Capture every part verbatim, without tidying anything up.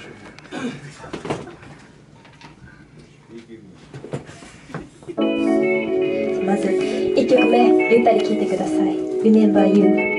まずいっきょくめ、ゆったり聴いてください。 Remember You。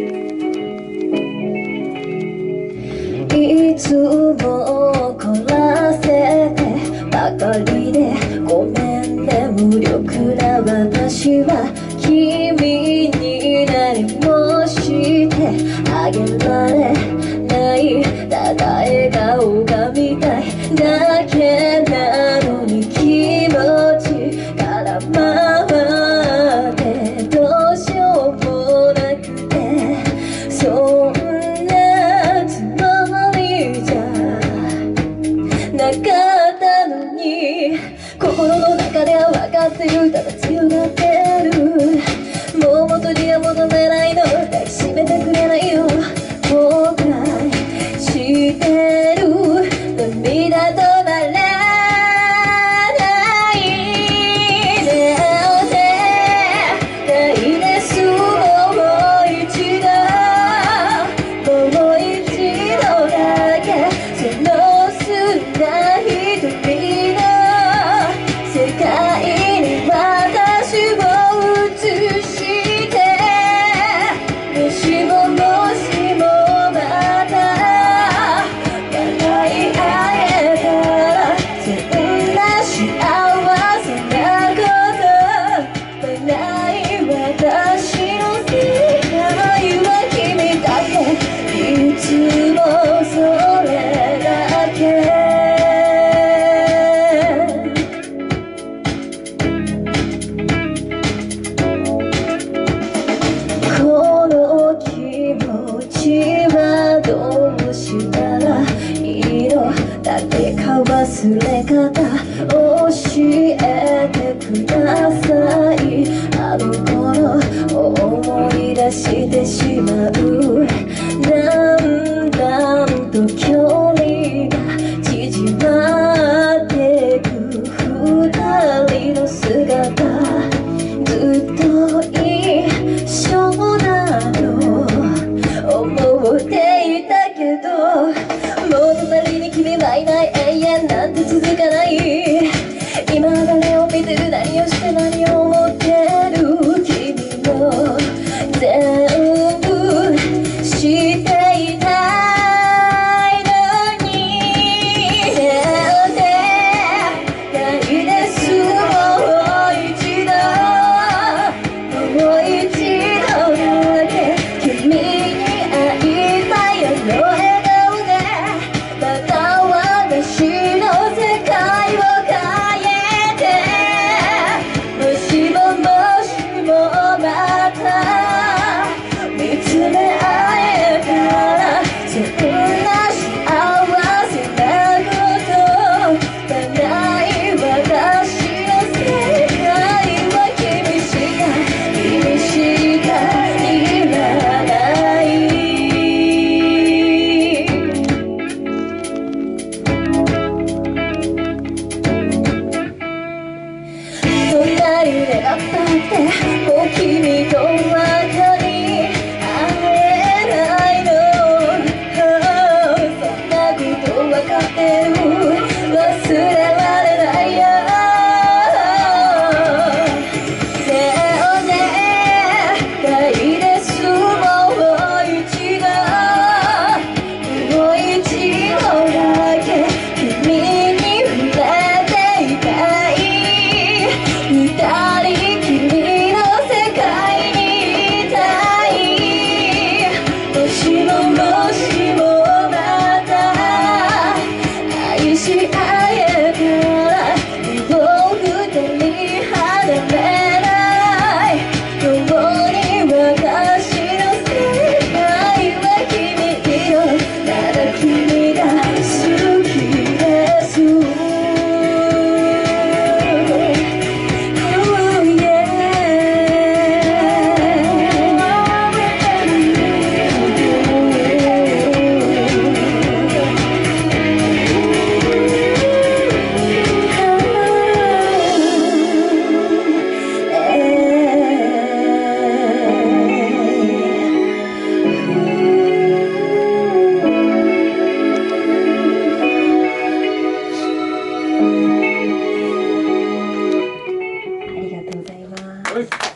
いつも凝らせてばかりでごめんね、無力な私は君に何もしてあげられない。ただ笑顔が見たいだけなのに気持ち空回ってどうしようもなくて、そんなつもりじゃなかったのに、心の中では分かってる、ただ強がってる。もう元には戻れないの、抱きしめてくれないよ。後悔してる、涙止まらないでお願いです。もう一度もう一度だけ、その砂瞳の世界に私を映して、もしももしもまた笑い合えたら、そんな幸せなことはない。私の世界は君だけ、いつもそれだけ。この気持ちはどうしたらいいの、誰か忘れ方教えてください。あの頃思い出してしまう。だんだんと距離が縮まってく二人の姿、ずっと一緒だと思っていたけど、もう隣に君はいない、永遠なんて続かない。今誰を見てる、何をして何を思ってる、君も全部知っていないのに、なんでないです。もう一度もう一度だけ君に会いたい。あの笑顔ではい